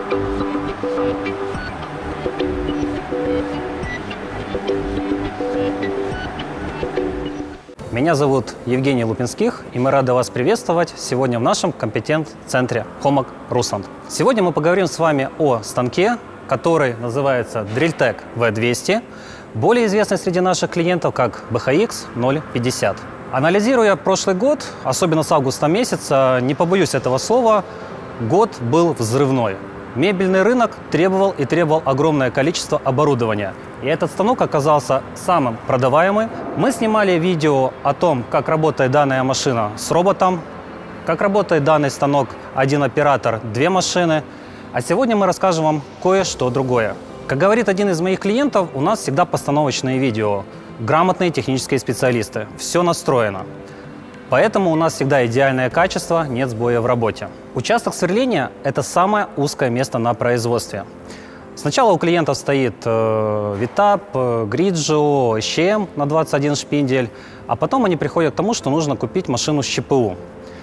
Меня зовут Евгений Лупинских, и мы рады вас приветствовать сегодня в нашем компетент-центре Homag Rusland. Сегодня мы поговорим с вами о станке, который называется Drilltech V200, более известный среди наших клиентов как BHX 050. Анализируя прошлый год, особенно с августа месяца, не побоюсь этого слова, год был взрывной. Мебельный рынок требовал огромное количество оборудования. И этот станок оказался самым продаваемым. Мы снимали видео о том, как работает данная машина с роботом, как работает данный станок один оператор, две машины. А сегодня мы расскажем вам кое-что другое. Как говорит один из моих клиентов, у нас всегда постановочные видео. Грамотные технические специалисты. Все настроено. Поэтому у нас всегда идеальное качество, нет сбоя в работе. Участок сверления – это самое узкое место на производстве. Сначала у клиентов стоит Витап, Гриджио, ЩМ на 21 шпиндель, а потом они приходят к тому, что нужно купить машину с ЧПУ.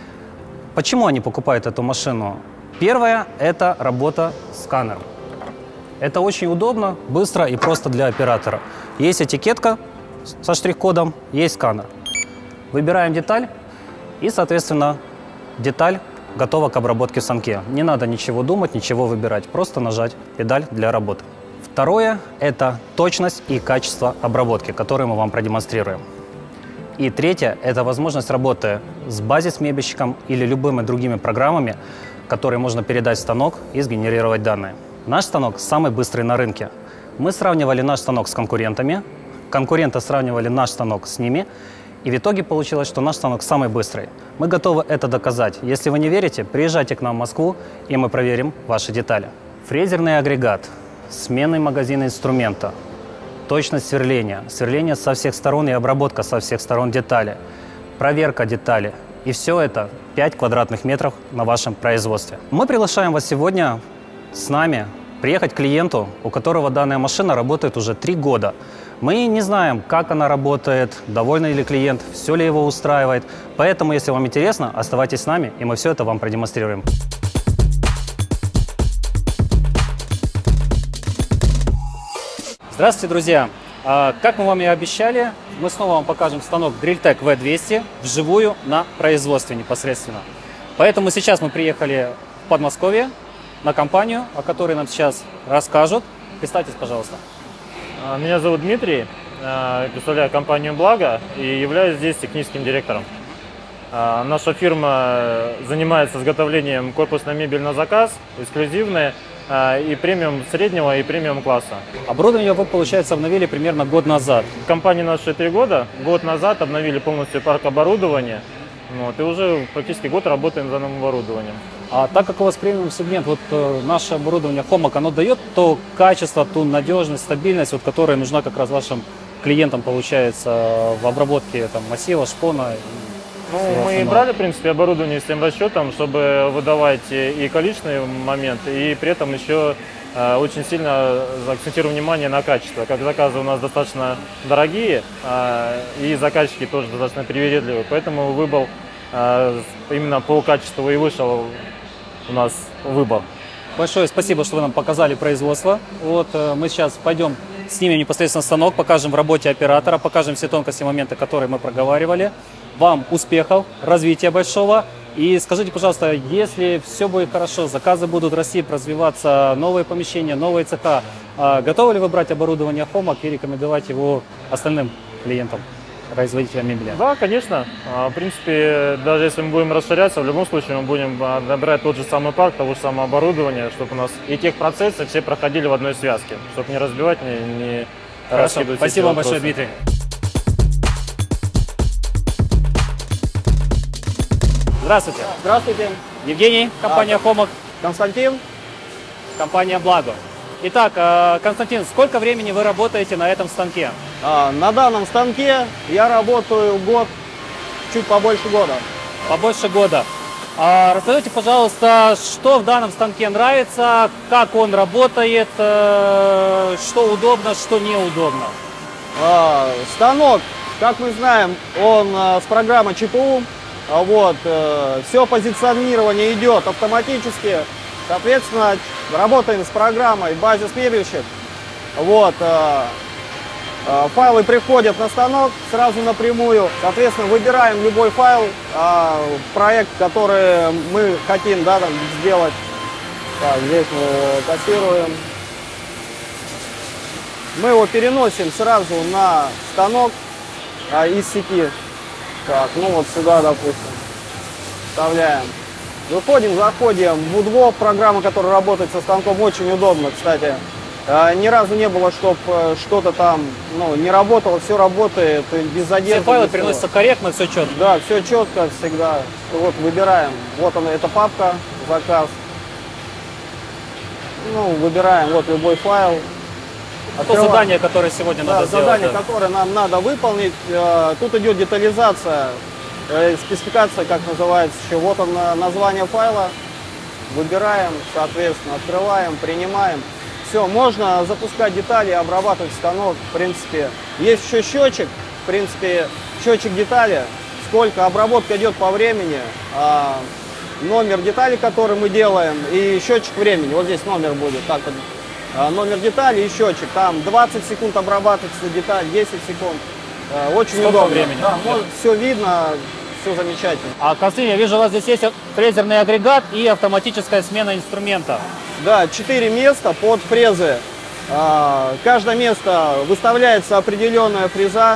Почему они покупают эту машину? Первое – это работа сканером. Это очень удобно, быстро и просто для оператора. Есть этикетка со штрих-кодом, есть сканер. Выбираем деталь, и, соответственно, деталь готова к обработке в станке. Не надо ничего думать, ничего выбирать, просто нажать педаль для работы. Второе – это точность и качество обработки, которые мы вам продемонстрируем. И третье – это возможность работы с базис-мебельщиком или любыми другими программами, которые можно передать в станок и сгенерировать данные. Наш станок самый быстрый на рынке. Мы сравнивали наш станок с конкурентами, конкуренты сравнивали наш станок с ними, и в итоге получилось, что наш станок самый быстрый. Мы готовы это доказать. Если вы не верите, приезжайте к нам в Москву, и мы проверим ваши детали. Фрезерный агрегат, сменный магазин инструмента, точность сверления, сверление со всех сторон и обработка со всех сторон детали, проверка детали. И все это 5 квадратных метров на вашем производстве. Мы приглашаем вас сегодня с нами приехать к клиенту, у которого данная машина работает уже 3 года. Мы не знаем, как она работает, доволен ли клиент, все ли его устраивает. Поэтому, если вам интересно, оставайтесь с нами, и мы все это вам продемонстрируем. Здравствуйте, друзья! Как мы вам и обещали, мы снова вам покажем станок Drilltech V200 вживую на производстве непосредственно. Поэтому сейчас мы приехали в Подмосковье на компанию, о которой нам сейчас расскажут. Представьтесь, пожалуйста. Меня зовут Дмитрий, представляю компанию «Благо» и являюсь здесь техническим директором. Наша фирма занимается изготовлением корпусной мебели на заказ, эксклюзивной, и премиум среднего, и премиум класса. Оборудование вы, получается, обновили примерно год назад. Компания наша 3 года. Год назад обновили полностью парк оборудования. И уже практически год работаем за новым оборудованием. А так как у вас премиум сегмент, наше оборудование Homag, оно дает то качество, ту надежность, стабильность, которая нужна как раз вашим клиентам, получается, в обработке массива, шпона. Мы брали, в принципе, оборудование с тем расчетом, чтобы выдавать и количественный момент, и при этом еще очень сильно акцентируем внимание на качество. Как заказы у нас достаточно дорогие, и заказчики тоже достаточно привередливые, поэтому выбор именно по качеству и вышел у нас выбор. Большое спасибо, что вы нам показали производство. Мы сейчас пойдем снимем непосредственно станок, покажем в работе оператора, покажем все тонкости, моменты, которые мы проговаривали. Вам успехов, развития большого. И скажите, пожалуйста, если все будет хорошо, заказы будут расти, развиваться, новые помещения, новые цеха, готовы ли вы брать оборудование Homag и рекомендовать его остальным клиентам, производителям мебели? Да, конечно. В принципе, даже если мы будем расширяться, в любом случае мы будем набирать тот же самый парк, того же самого оборудования, чтобы у нас и техпроцессы все проходили в одной связке, чтобы не разбивать, не раскидывать. Спасибо вам большое, Дмитрий. Здравствуйте. Здравствуйте. Евгений, компания Homag. Константин. Компания Благо. Итак, Константин, сколько времени вы работаете на этом станке? На данном станке я работаю год, чуть побольше года. Побольше года. Расскажите, пожалуйста, что в данном станке нравится, как он работает, что удобно, что неудобно? Станок, как мы знаем, он с программой ЧПУ. Все позиционирование идет автоматически. Соответственно, работаем с программой базис-мебельщик. Вот, файлы приходят на станок сразу напрямую. Соответственно, выбираем любой файл, проект, который мы хотим, да, там, сделать. Так, здесь мы копируем. Мы его переносим сразу на станок из сети. Так, ну вот сюда, допустим, вставляем. Выходим, заходим в Woodwalk, программа, которая работает со станком, очень удобно, кстати. Ни разу не было, чтобы что-то там не работало, все работает без задержки. Все файлы переносятся корректно, все четко. Да, все четко всегда. Вот выбираем. Вот она, эта папка, заказ. Ну, выбираем вот любой файл. То задание, которое сегодня надо сделать. Задание, которое нам надо выполнить. Тут идет детализация, спецификация, как называется еще. Вот он, название файла. Выбираем, соответственно, открываем, принимаем. Все, можно запускать детали, обрабатывать станок, в принципе. Есть еще счетчик, в принципе, счетчик детали, сколько обработка идет по времени, номер детали, который мы делаем, и счетчик времени. Вот здесь номер будет, так вот, номер детали и счетчик. Там 20 секунд обрабатывается деталь, 10 секунд. Очень сколько удобно. Времени? Да, все видно, все замечательно. Константин, я вижу, у вас здесь есть фрезерный агрегат и автоматическая смена инструмента. Да, 4 места под фрезы. Каждое место выставляется определенная фреза.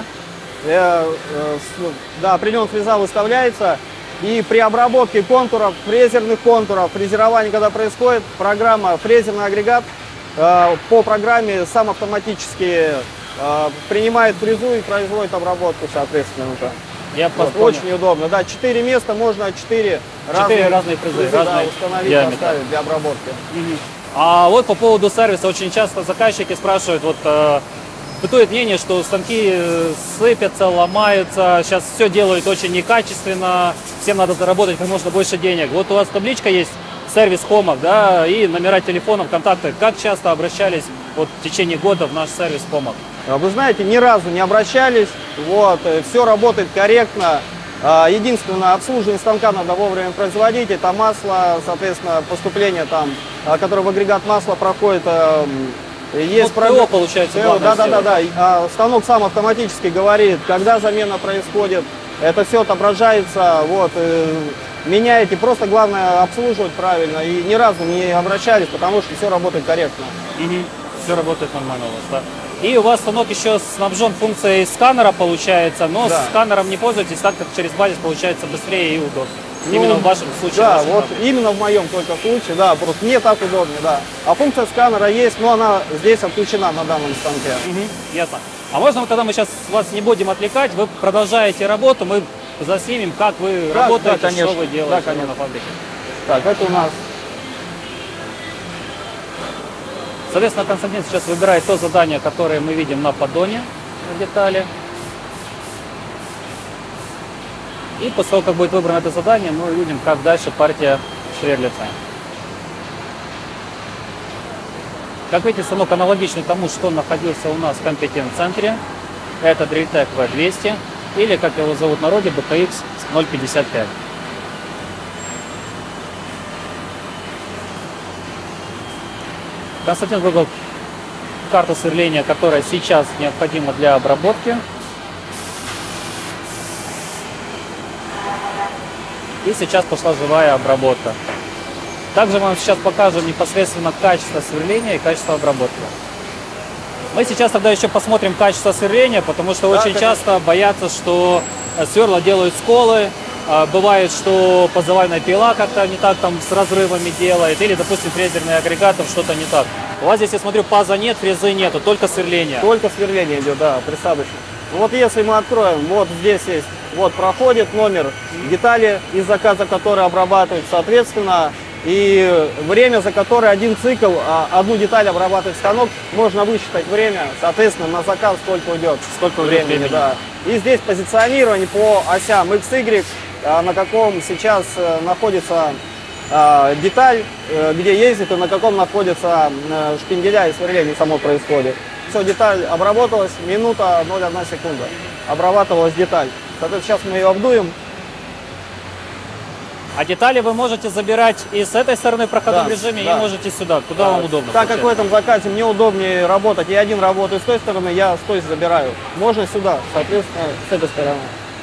Да, определенная фреза выставляется. И при обработке контуров, фрезерных контуров, фрезерование, когда происходит, программа, фрезерный агрегат по программе сам автоматически принимает фрезу и производит обработку, соответственно. Вот, очень удобно. Да, 4 места, можно 4 разные фрезы, разные установить, диаметры. поставить для обработки. А вот по поводу сервиса, очень часто заказчики спрашивают, вот бытует мнение, что станки сыпятся, ломаются, сейчас все делают очень некачественно, всем надо заработать как можно больше денег. Вот у вас табличка есть, сервис Хомаг, да, и номера телефонов, контакты. Как часто обращались вот в течение года в наш сервис Хомаг? Вы знаете, ни разу не обращались, вот, все работает корректно. Единственное, обслуживание станка надо вовремя производить, это масло, соответственно, поступление там, которое в агрегат масла проходит. Есть ТО, получается, да. Станок сам автоматически говорит, когда замена происходит, это все отображается, вот, меняете, просто главное обслуживать правильно, и ни разу не обращались, потому что все работает корректно. Все работает нормально у вас, да? И у вас станок еще снабжен функцией сканера, получается, но да. С сканером не пользуетесь, так как через базис получается быстрее и удобнее. Именно в вашем случае. Да, вот именно в моем только случае, да, просто мне так удобнее, да. А функция сканера есть, но она здесь отключена на данном станке. Ясно. А можно тогда мы сейчас вас не будем отвлекать, вы продолжаете работу, мы заснимем, как вы работаете, да, конечно. что вы делаете, да, конечно. на фабрике. Так, это у нас. Соответственно, Константин сейчас выбирает то задание, которое мы видим на поддоне в детали. И после того, как будет выбрано это задание, мы увидим, как дальше партия шверлится. Как видите, станок аналогичный тому, что находился у нас в компетент-центре. Это Drilltech V200 или, как его зовут в народе, BKX 055. Константин выбрал карту сверления, которая сейчас необходима для обработки. И сейчас пошла живая обработка. Также мы вам сейчас покажем непосредственно качество сверления и качество обработки. Мы сейчас тогда еще посмотрим качество сверления, потому что очень часто боятся, что сверла делают сколы. Бывает, что позывальная пила как-то не так там с разрывами делает, или, допустим, фрезерный агрегат, что-то не так. У вас здесь, я смотрю, паза нет, фрезы нету, только сверление. Только сверление идет, да, присадочно. Вот если мы откроем, вот здесь есть, вот проходит номер детали из заказа, который обрабатывает, соответственно, и время, за которое один цикл, одну деталь обрабатывает станок, можно высчитать время, соответственно, на заказ сколько уйдет. Сколько времени. Да. И здесь позиционирование по осям X, Y, на каком сейчас находится деталь, где ездит, и на каком находится шпинделя и сверление само происходит. Все, деталь обработалась, минута 0,1 секунда. Обрабатывалась деталь. Соответственно, сейчас мы ее обдуем. А детали вы можете забирать и с этой стороны в проходном Да, режиме, да. и можете сюда, куда вам удобно. Так как в этом заказе мне удобнее работать, я один работаю с той стороны, я с той забираю. Можно сюда, соответственно, с этой стороны.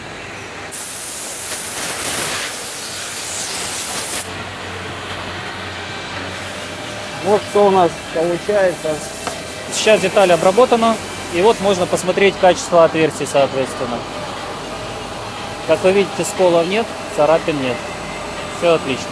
Вот что у нас получается. Сейчас деталь обработана, и вот можно посмотреть качество отверстий, соответственно. Как вы видите, сколов нет, царапин нет. Все отлично.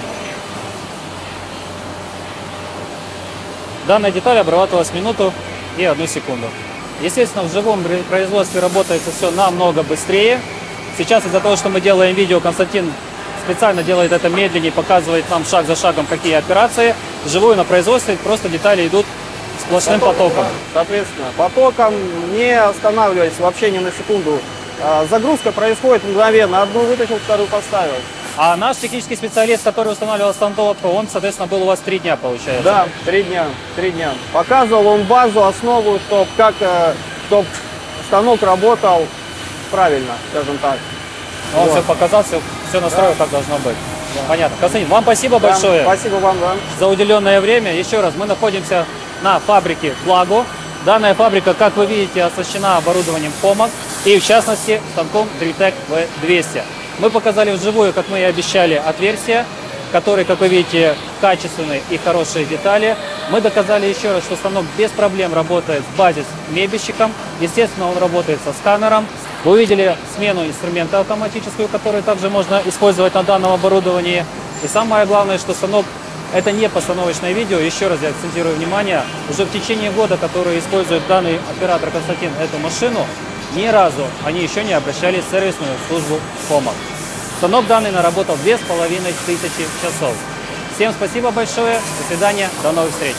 Данная деталь обрабатывалась минуту и 1 секунду. Естественно, в живом производстве работает все намного быстрее. Сейчас из-за того, что мы делаем видео, Константин специально делает это медленнее, показывает нам шаг за шагом, какие операции. Вживую на производстве просто детали идут сплошным потоком. Соответственно, потоком, не останавливаясь вообще ни на секунду. Загрузка происходит мгновенно. Одну вытащил, вторую поставил. А наш технический специалист, который устанавливал станок, он, соответственно, был у вас 3 дня, получается? Да, 3 дня. 3 дня. Показывал он базу, основу, чтоб станок работал правильно, скажем так. Он Вот. все показал, все настроил, как должно быть. Понятно. Константин, вам спасибо Да, большое спасибо вам, да. за уделенное время. Еще раз, мы находимся на фабрике Благо. Данная фабрика, как вы видите, оснащена оборудованием Homag и, в частности, станком Driltech V200. Мы показали вживую, как мы и обещали, отверстия, которые, как вы видите, качественные и хорошие детали. Мы доказали еще раз, что станок без проблем работает с базис-мебельщиком. Естественно, он работает со сканером. Вы увидели смену инструмента автоматическую, которую также можно использовать на данном оборудовании. И самое главное, что станок — это не постановочное видео. Еще раз я акцентирую внимание, уже в течение года, который использует данный оператор Константин эту машину, ни разу они еще не обращались в сервисную службу Homag. Станок данный наработал 2500 часов. Всем спасибо большое, до свидания, до новых встреч.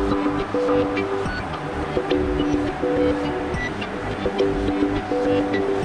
Thank you.